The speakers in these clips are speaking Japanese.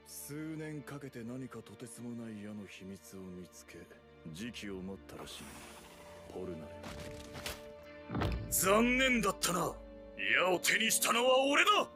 数年かけて何かとてつもない矢の秘密を見つけ、時期を待ったらしい。ポルナレ。残念だったな。矢を手にしたのは俺だ。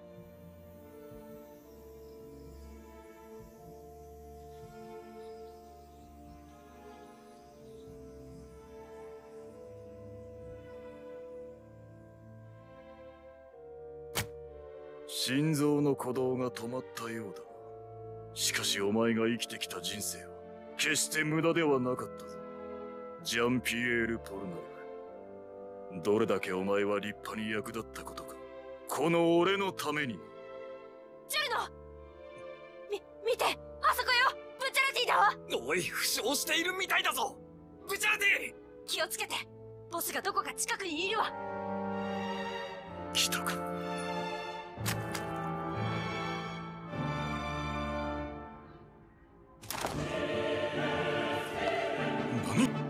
心臓の鼓動が止まったようだ。しかしお前が生きてきた人生は決して無駄ではなかったぞ。ジャンピエール・ポルナレフ。どれだけお前は立派に役立ったことか。この俺のためにも。 ジュルノ！見て！あそこよ！ブチャラティだわ！ おい、負傷しているみたいだぞ！ブチャラティ！ 気をつけて！ボスがどこか近くにいるわ！ 来たか。何？